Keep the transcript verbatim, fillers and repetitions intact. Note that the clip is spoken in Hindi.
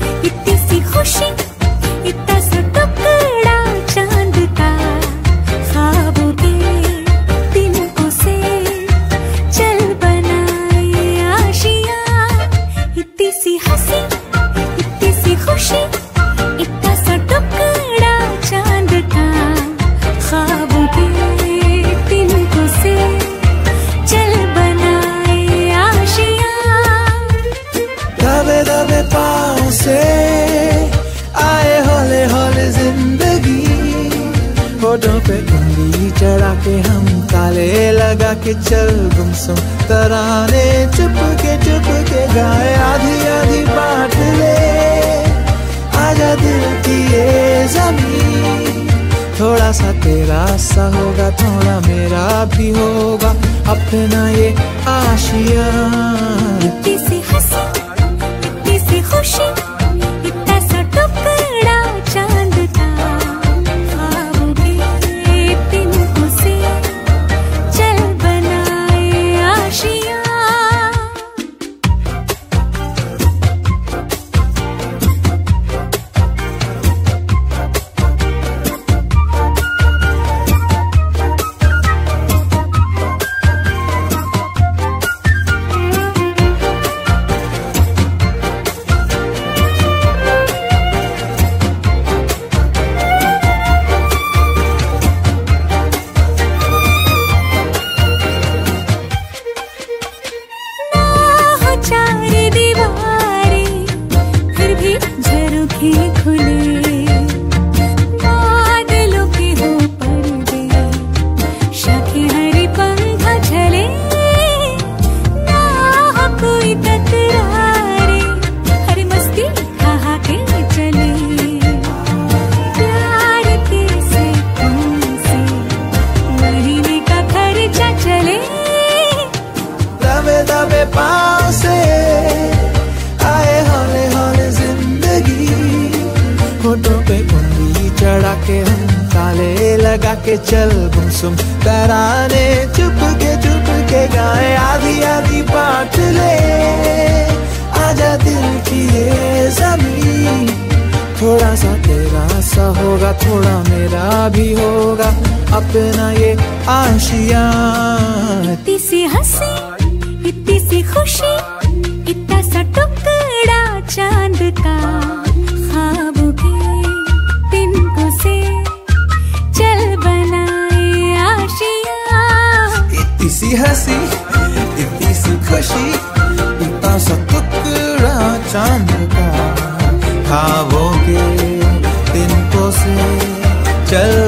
इतनी सी खुशी, इतना सा टुकड़ा चांद का, ख्वाबों के तिनकों से चल बनाए आशियां। इतनी सी हंसी, इतनी सी खुशी, इतना सा टुकड़ा चांद का, ख्वाबों के तिनकों से चल बनाए आशियां। दबे दबे पाँव से आए हौले हौले जिंदगी, होठों पे उंगली चढ़ा के हम ताले लगा के चल गुमसुम तराने चुप के चुप के गाए। आधी आधी बांट ले आजा दिल की ये ज़मीन, थोड़ा सा तेरा सा होगा थोड़ा मेरा भी होगा अपना ये आशियां। इतनी सी हंसी, इतनी सी खुशी, इतना सा टुकड़ा चांद का, ख्वाबों के तिनकों से चल बनाए आशियां। चार दीवारें फिर भी झरोखे खुले, बादलों के हो पर्दे, शाखें हरी पंखा झले, ना हो कोई तकरारे, हर मस्ती कहा के चले। प्यार के से तुमसे महीने का खर्चा चले। दबे दबे पाँव से आए हौले हौले जिंदगी, होठों पे उंगली चढ़ा के हम ताले लगा के चल गुमसुम तराने चुप के चुप के गाए। आधी आधी बांट ले आजा दिल की ये ज़मीन, थोड़ा सा तेरा सा होगा थोड़ा मेरा भी होगा अपना ये आशियां। इतनी सी हंसी, इतनी सी खुशी, इतना सा टुकड़ा चांद का, ख्वाबों के तिनकों से चल बनाए आशियां। इतनी सी हंसी, इतनी सी खुशी, इतना सा टुकड़ा चांद का, ख्वाबों के तिनकों से चल